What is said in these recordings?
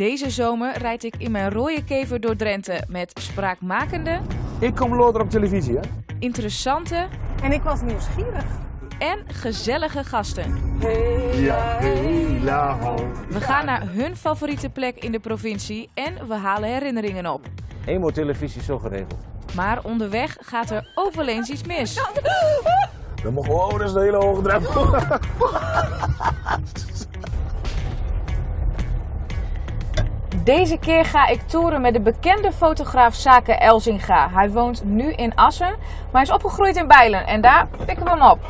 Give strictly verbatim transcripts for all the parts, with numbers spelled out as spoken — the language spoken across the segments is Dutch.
Deze zomer rijd ik in mijn rode kever door Drenthe met spraakmakende, Ik kom later op televisie, hè? interessante En ik was nieuwsgierig. en gezellige gasten. Ja, hela ho. We gaan naar hun favoriete plek in de provincie en we halen herinneringen op. Emo-televisie is zo geregeld. Maar onderweg gaat er ook wel eens iets mis. Dat mag gewoon, dat is een hele hoge drempel. Deze keer ga ik toeren met de bekende fotograaf Sake Elzinga. Hij woont nu in Assen, maar hij is opgegroeid in Bijlen en daar pikken we hem op.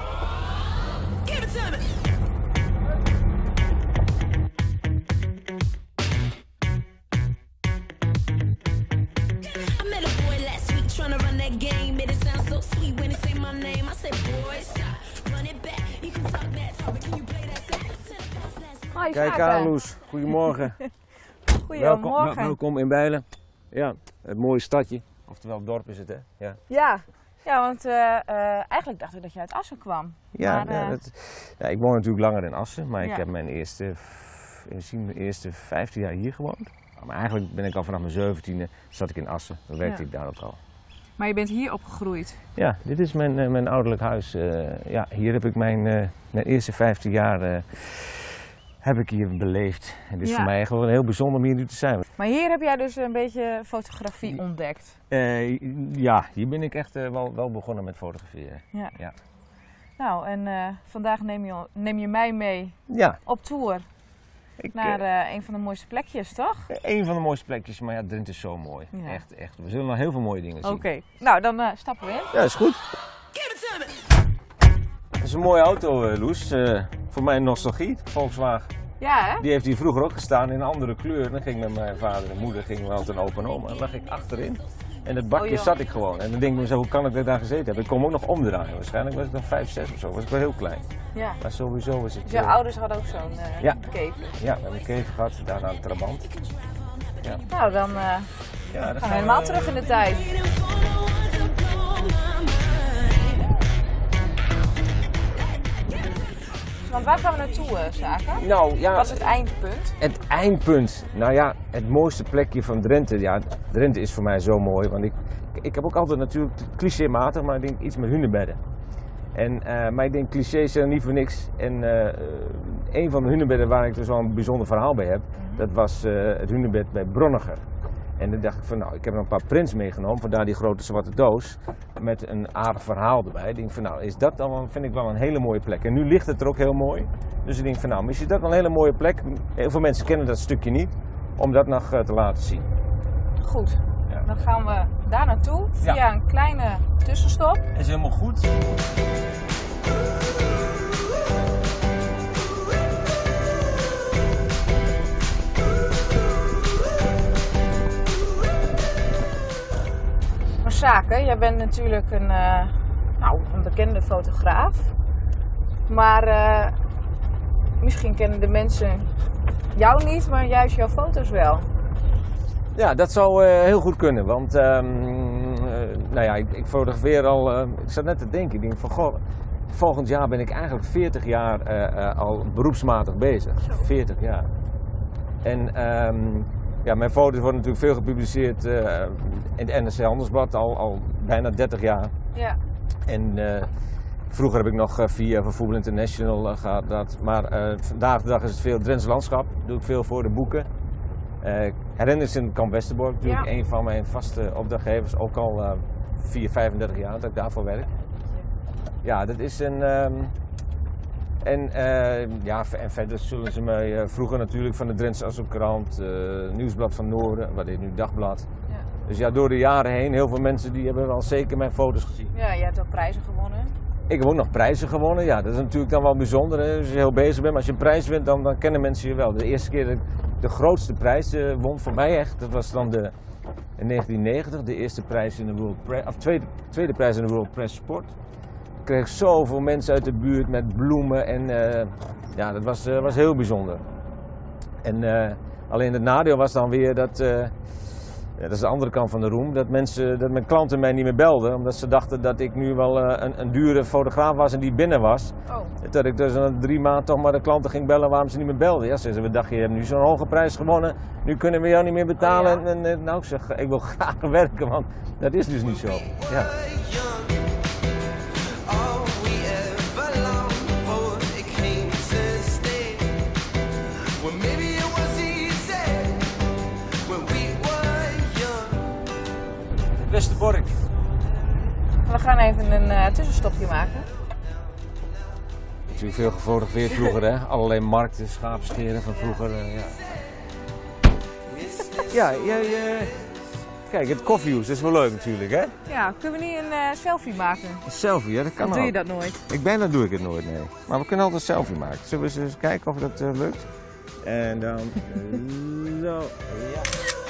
Hoi, Kijk Sake. aan, Loes. Goedemorgen. Goedemorgen. Welkom, wel- welkom in Bijlen. Ja, het mooie stadje. Oftewel dorp is het, hè? Ja, Ja, ja want uh, uh, eigenlijk dacht ik dat je uit Assen kwam. ja, Maar, ja, uh, dat, ja ik woon natuurlijk langer in Assen, maar Ja. ik heb mijn eerste, f- misschien mijn eerste vijftien jaar hier gewoond. Maar eigenlijk ben ik al vanaf mijn zeventiende zat ik in Assen. Dan werkte Ja. ik daar ook al. Maar je bent hier opgegroeid. Ja, dit is mijn, eh, mijn ouderlijk huis. Eh, ja, hier heb ik mijn, eh, mijn eerste vijftien jaar eh, heb ik hier beleefd. En het is Ja. voor mij echt wel heel bijzonder om hier nu te zijn. Maar hier heb jij dus een beetje fotografie ontdekt. Eh, ja, hier ben ik echt eh, wel, wel begonnen met fotograferen. Ja. Ja. Nou, en uh, vandaag neem je, neem je mij mee Ja, op tour ik, naar eh, uh, een van de mooiste plekjes, toch? een van de mooiste plekjes, maar ja, Drenthe is zo mooi. Ja. Echt, echt. We zullen nog heel veel mooie dingen zien. Oké, nou dan uh, stappen we in. Ja, is goed. Dat is een mooie auto, eh, Loes. Eh, voor mij nostalgie, Volkswagen. Ja, hè? Die heeft hier vroeger ook gestaan in een andere kleur. Dan ging ik met mijn vader en moeder gingen we altijd een open oma. En dan lag ik achterin. En het bakje Oh, joh. zat ik gewoon. En dan denk ik mezelf, hoe kan ik dat daar gezeten hebben? Ik kon hem ook nog omdraaien. Waarschijnlijk was ik dan vijf, zes of zo. Was ik wel heel klein. Ja. Maar sowieso is het... Dus jouw eh, ouders hadden ook zo'n uh, Ja. kever. Ja, we hebben een kever gehad, daarna een trabant. Ja. Nou, dan uh, Ja, dan gaan we helemaal terug in de tijd. Want waar gaan we naartoe, uh, Sake? Nou ja, Wat is het eindpunt? het eindpunt. Nou ja, het mooiste plekje van Drenthe. Ja, Drenthe is voor mij zo mooi. Want ik, ik heb ook altijd natuurlijk clichématig, maar ik denk iets met hunebedden. En, uh, maar ik denk clichés zijn niet voor niks. En uh, een van de hunebedden waar ik dus wel een bijzonder verhaal bij heb, dat was uh, het hunebed bij Bronniger. En dan dacht ik van nou, ik heb nog een paar prints meegenomen, vandaar die grote zwarte doos met een aardig verhaal erbij. Ik denk van nou, is dat dan wel, vind ik wel een hele mooie plek. En nu ligt het er ook heel mooi. Dus ik denk van nou, misschien is dat wel een hele mooie plek. Heel veel mensen kennen dat stukje niet, om dat nog uh, te laten zien. Goed, Ja. dan gaan we daar naartoe via Ja. een kleine tussenstop. Is helemaal goed. Maar Sake, jij bent natuurlijk een, uh, nou, een bekende fotograaf. Maar uh, misschien kennen de mensen jou niet, maar juist jouw foto's wel. Ja, dat zou uh, heel goed kunnen, want um, uh, nou ja, ik, ik fotografeer al, uh, ik zat net te denken, ik denk van goh, volgend jaar ben ik eigenlijk veertig jaar uh, uh, al beroepsmatig bezig. veertig jaar. En um, ja, mijn foto's worden natuurlijk veel gepubliceerd uh, in het N R C Handelsblad, al, al bijna dertig jaar. Ja. En uh, vroeger heb ik nog uh, via Voetbal International uh, gehad, dat, maar uh, vandaag de dag is het veel Drents landschap, doe ik veel voor de boeken. Uh, herinners in Kamp Westerbork, natuurlijk Ja. een van mijn vaste opdrachtgevers, ook al uh, vier, vijfendertig jaar dat ik daarvoor werk. Ja, dat is een... Um, en, uh, ja, en verder zullen ze mij uh, vroeger natuurlijk van de Drentse Asselkrant, uh, Nieuwsblad van Noorden, wat is nu Dagblad. Ja. Dus ja, door de jaren heen, heel veel mensen die hebben wel zeker mijn foto's gezien. Ja, je hebt ook prijzen gewonnen. Ik heb ook nog prijzen gewonnen, ja, dat is natuurlijk dan wel bijzonder, hè, als je heel bezig bent. Maar als je een prijs wint, dan, dan kennen mensen je wel. De eerste keer dat ik de grootste prijs uh, won, voor mij echt, dat was dan de, in negentien negentig, de eerste prijs in de World Press, of tweede, tweede prijs in de World Press Sport. Ik kreeg zoveel mensen uit de buurt met bloemen en uh, ja, dat was, uh, was heel bijzonder. En uh, alleen het nadeel was dan weer dat uh, Ja, dat is de andere kant van de roem, dat, mensen, dat mijn klanten mij niet meer belden, omdat ze dachten dat ik nu wel uh, een, een dure fotograaf was en die binnen was. Oh. Dat ik dus na drie maanden toch maar de klanten ging bellen waarom ze niet meer belden. Ja, ze zeiden, we dachten, je hebt nu zo'n hoge prijs gewonnen, nu kunnen we jou niet meer betalen. Oh, ja? en, en, nou, ik zeg, ik wil graag werken, want dat is dus niet zo. Ja. Westerbork. We gaan even een uh, tussenstopje maken. Natuurlijk veel gefotografeerd vroeger, hè? Allerlei markten, schaapscheren van vroeger. Uh, ja, ja jij, uh, kijk, het koffiehoes, dat is wel leuk natuurlijk, hè? Ja, kunnen we niet een uh, selfie maken? Een selfie, ja, dat kan Of ook. doe je dat nooit? Ik ben dat doe ik het nooit, nee. Maar we kunnen altijd een selfie maken. Zullen we eens kijken of dat uh, lukt? En dan uh, zo, ja.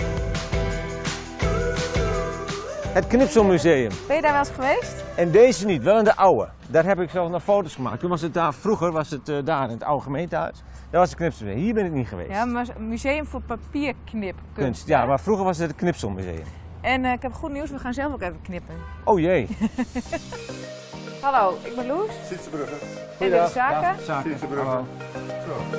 Het Knipselmuseum. Ben je daar wel eens geweest? En deze niet, wel in de oude. Daar heb ik zelf nog foto's gemaakt. Toen was het daar, vroeger was het uh, daar in het oude gemeentehuis. Daar was het Knipselmuseum. Hier ben ik niet geweest. Ja, maar een museum voor papierknipkunst. Kunst, ja, maar vroeger was het het Knipselmuseum. En uh, ik heb goed nieuws, we gaan zelf ook even knippen. Oh jee. Hallo, ik ben Loes. Sietsenbrugge. En dit is Zaken. Ja, zaken. Sietsenbrugge. Hallo. Zo.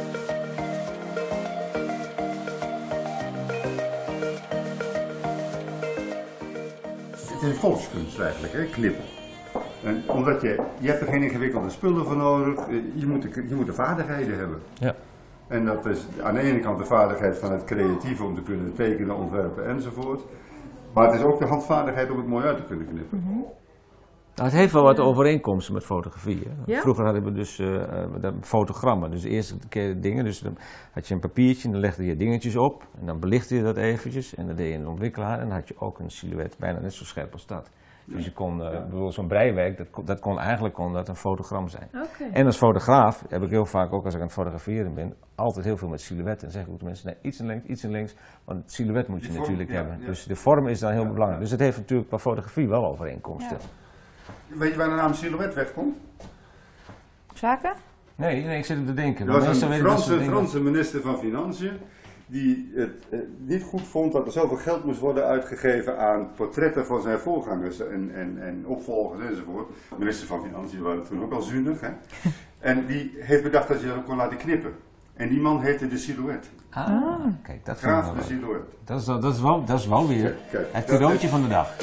Het is volkskunst eigenlijk, hè? Knippen. En omdat je, je hebt er geen ingewikkelde spullen voor nodig, je moet, de, je moet de vaardigheden hebben. Ja. En dat is aan de ene kant de vaardigheid van het creatieve om te kunnen tekenen, ontwerpen enzovoort. Maar het is ook de handvaardigheid om het mooi uit te kunnen knippen. Mm-hmm. Nou, het heeft wel wat overeenkomsten met fotografie. Hè? Ja? Vroeger hadden we dus uh, uh, fotogrammen. Dus de eerste keer dingen, dus dan had je een papiertje en dan legde je dingetjes op. En dan belichtte je dat eventjes en dan deed je een ontwikkelaar en dan had je ook een silhouet bijna net zo scherp als dat. Dus je kon, uh, bijvoorbeeld zo'n breiwerk, dat, kon, dat kon eigenlijk kon dat een fotogram zijn. Okay. En als fotograaf heb ik heel vaak, ook als ik aan het fotograferen ben, altijd heel veel met silhouetten. En zeg ik ook de mensen, nee, iets in links, iets in links, want het silhouet moet je vorm, natuurlijk ja, hebben. ja. Dus de vorm is dan heel Ja, belangrijk. ja. Dus het heeft natuurlijk qua fotografie wel overeenkomsten. Ja. Weet je waar de naam silhouet wegkomt? Zaken? Nee, nee, ik zit op te denken. Er was Meestal een weet ik dat soort Franse, dingen. Franse minister van Financiën die het eh, niet goed vond dat er zoveel geld moest worden uitgegeven aan portretten van zijn voorgangers en, en, en opvolgers enzovoort. De minister van Financiën waren toen ook al zuinig. Hè? En die heeft bedacht dat je dat ook kon laten knippen. En die man heette de Silhouet. Ah, kijk, dat vind ik Graaf wel de leuk. Silhouet. Dat is, wel- dat is wel, dat is wel weer Kijk, kijk, het dat cadeautje is- van de dag.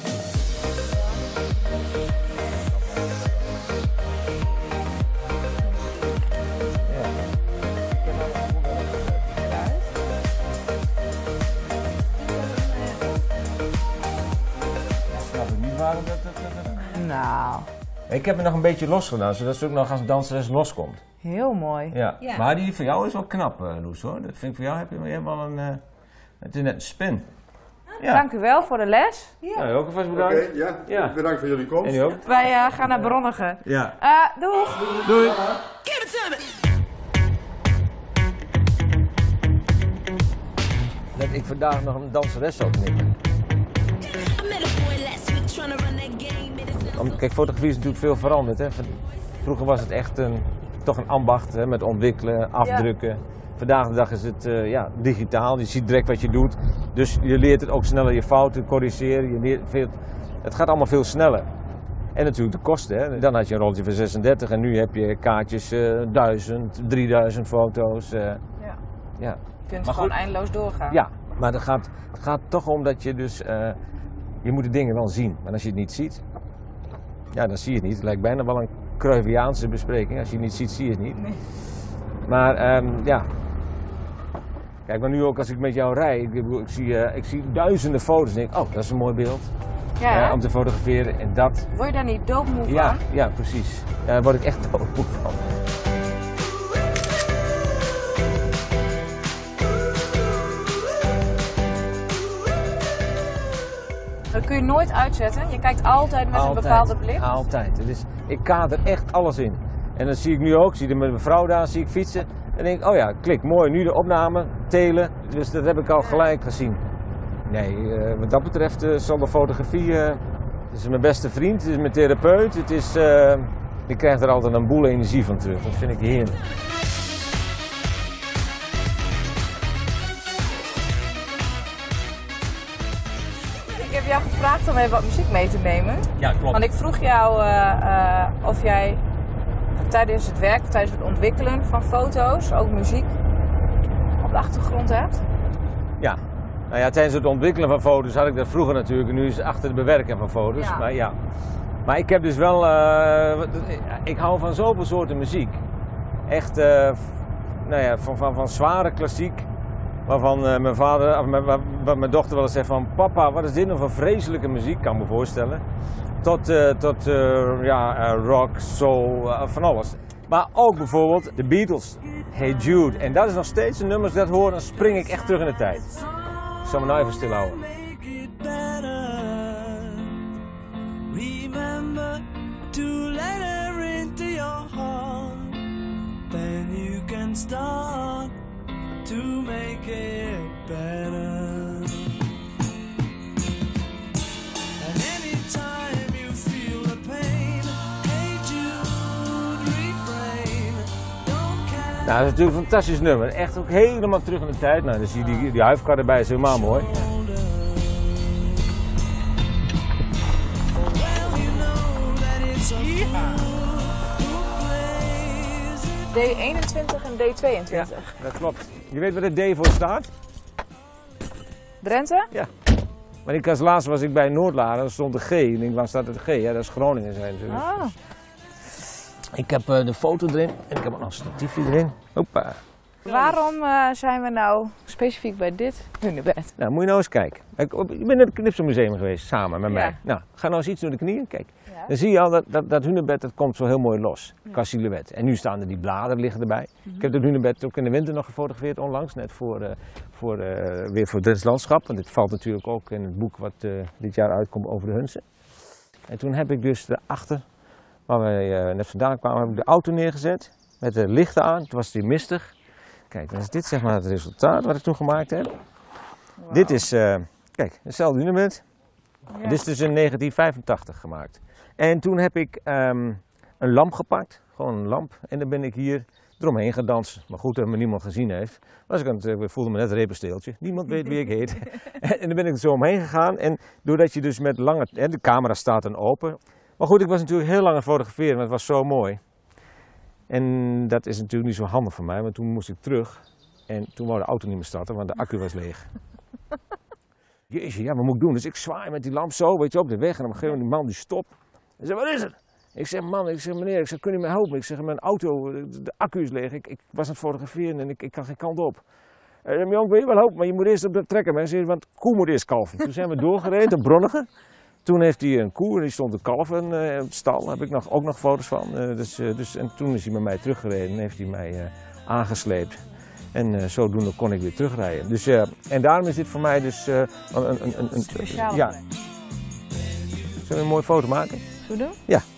Ik snap het niet waarom dat... dat, dat, dat- Nou, Ik heb er nog een beetje los gedaan, zodat ze ook nog als danseres loskomt. heel mooi. Ja. Ja. Maar die van jou is wel knap, uh, Loes, hoor. Dat vind ik voor jou, heb je, je hebt wel een... uh, het is net een spin. Ja. Dank u wel voor de les. Ja, ook alvast Oké, bedankt. ja. Ja. Bedankt voor jullie komst. En u ook? Wij uh, gaan naar Bronnige. Ja. Uh, doeg! Doei. Dat ik vandaag nog een danseres zou knippen. Om, kijk, fotografie is natuurlijk veel veranderd. Hè. Vroeger was het echt een, toch een ambacht, hè, met ontwikkelen, afdrukken. Vandaag de dag is het uh, ja, digitaal, je ziet direct wat je doet. Dus je leert het ook sneller je fouten corrigeren. Je leert veel, het gaat allemaal veel sneller. En natuurlijk de kosten. Hè. Dan had je een rolletje van zesendertig en nu heb je kaartjes uh, duizend, drieduizend foto's. Uh, Ja. ja. Je kunt Maar gewoon goed. eindeloos doorgaan. Ja, maar het gaat, het gaat toch om dat je dus, uh, je moet de dingen wel zien. Maar als je het niet ziet, ja, dan zie je het niet. Het lijkt bijna wel een Cruyffiaanse bespreking. Als je het niet ziet, zie je het niet. Nee. Maar um, ja, kijk, maar nu ook als ik met jou rijd, ik, bedoel, ik, zie, uh, ik zie duizenden foto's en denk, oh, dat is een mooi beeld Ja, hè? uh, om te fotograferen. En dat, Word je daar niet doodmoe ja, van? ja, precies. Ja, daar word ik echt doodmoe van. Dat kun je nooit uitzetten. Je kijkt altijd met een bepaalde blik. Altijd. Het is, ik kader echt alles in. En dat zie ik nu ook. Ik zie er met mijn vrouw daar, zie ik fietsen. En denk ik, oh ja, klik, mooi. Nu de opname, telen. Dus dat heb ik al gelijk gezien. Nee, uh, wat dat betreft uh, zal de fotografie... Uh, het is mijn beste vriend, het is mijn therapeut. Het is, uh, ik krijg er altijd een boel energie van terug. Dat vind ik heerlijk. heb jou gevraagd om even wat muziek mee te nemen. Ja, klopt. Want ik vroeg jou uh, uh, of jij tijdens het werk, tijdens het ontwikkelen van foto's, ook muziek op de achtergrond hebt. Ja. Nou ja, tijdens het ontwikkelen van foto's had ik dat vroeger natuurlijk. En nu is het achter het bewerken van foto's. Ja. Maar ja. Maar ik heb dus wel... Uh, ik hou van zoveel soorten muziek. Echt, uh, nou ja, van, van, van zware klassiek. Waarvan uh, mijn vader, of mijn, wat mijn dochter wel eens zegt van... Papa, wat is dit nou voor vreselijke muziek? Kan me voorstellen. Tot, uh, tot uh, ja, uh, rock, soul, uh, van alles. Maar ook bijvoorbeeld de Beatles. Hey Jude. En dat is nog steeds een nummer, als ik dat hoor, dan spring ik echt terug in de tijd. Ik zal me nou even stil houden. Remember to let her into your heart. Then you can start to make it better. And anytime you feel the pain, hey Jude, refrain. Don't care. Nou, dat is natuurlijk een fantastisch nummer. Echt ook helemaal terug in de tijd. Nou, dan zie je die, die huifkar erbij, is helemaal mooi. D eenentwintig en D tweeëntwintig. Ja, dat klopt. Je weet waar de D voor staat? Drenthe? Ja. Maar ik als laatste was ik bij Noordlaren, daar stond de G. En ik, waar staat de G? Ja, dat is Groningen zijn natuurlijk. Ah. Ik heb uh, de foto erin en ik heb ook nog een statiefje erin. Hoppa. Waarom uh, zijn we nou specifiek bij dit hunebed? Nou, moet je nou eens kijken. Ik, ik ben in het Knipselmuseum geweest, samen met Ja. mij. Nou, ga nou eens iets door de knieën, kijk. Ja. Dan zie je al dat, dat, dat hunebed, dat komt zo heel mooi los, qua silhouet. En nu staan er die bladeren liggen erbij. Mm-hmm. Ik heb dat hunebed ook in de winter nog gefotografeerd onlangs, net voor, uh, voor, uh, weer voor het Drents landschap. Want dit valt natuurlijk ook in het boek wat uh, dit jaar uitkomt over de Hunze. En toen heb ik dus daarachter, waar we uh, net vandaan kwamen, heb ik de auto neergezet met de lichten aan. Toen was het weer mistig. Kijk, dan is dit zeg maar het resultaat wat ik toen gemaakt heb. Wow. Dit is, uh, kijk, hetzelfde hunebed. Ja. Dit is dus in negentien vijfentachtig gemaakt. En toen heb ik um, een lamp gepakt, gewoon een lamp. En dan ben ik hier eromheen gedanst. Maar goed dat me niemand gezien heeft. Was ik, aan het, ik voelde me net een repensteeltje. Niemand weet wie ik heet. En dan ben ik er zo omheen gegaan. En doordat je dus met lange... Hè, de camera staat dan open. Maar goed, ik was natuurlijk heel lang aan het fotograferen, want het was zo mooi. En dat is natuurlijk niet zo handig voor mij, want toen moest ik terug. En toen wou de auto niet meer starten, want de accu was leeg. Jeetje, ja, wat moet ik doen? Dus ik zwaai met die lamp zo, weet je, op de weg. En op een gegeven moment die man die stopt. Hij zegt, wat is er? Ik zeg, man, ik zeg, meneer, ik zeg, kun je me helpen? Ik zeg, mijn auto, de accu is leeg. Ik, ik was aan het fotograferen en ik, ik kan geen kant op. Hij zegt, jong, wil je wel helpen? Maar je moet eerst op de trekker. Maar hij zegt, want koe moet eerst kalven. Toen zijn we doorgereden, te Bronnige. Toen heeft hij een koe en die stond te kalven uh, op het stal. Daar heb ik nog, ook nog foto's van. Uh, dus, uh, dus, en toen is hij met mij teruggereden en heeft hij mij uh, aangesleept. En uh, zodoende kon ik weer terugrijden. Dus, uh, en daarom is dit voor mij dus uh, een, een, een, een speciale ja. plek. Zullen we een mooie foto maken? Zullen we doen? Ja.